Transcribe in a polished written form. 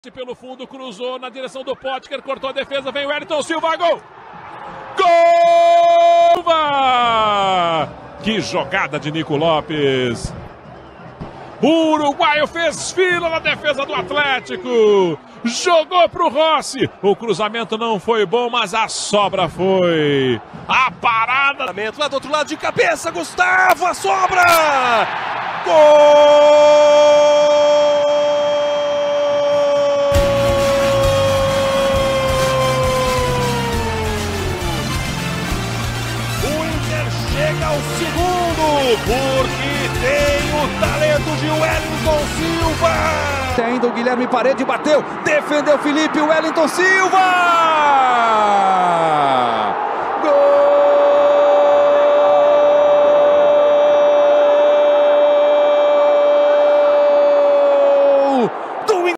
Pelo fundo, cruzou na direção do Potker, cortou a defesa, vem o Wellington Silva, gol! Gol! Que jogada de Nico Lopes! O uruguaio fez fila na defesa do Atlético, jogou pro Rossi, o cruzamento não foi bom, mas a sobra foi. A parada... Lá do outro lado de cabeça, Gustavo, a sobra! Gol! Chega ao segundo, porque tem o talento de Wellington Silva. Tem ainda o Guilherme Parede, bateu, defendeu Felipe, Wellington Silva!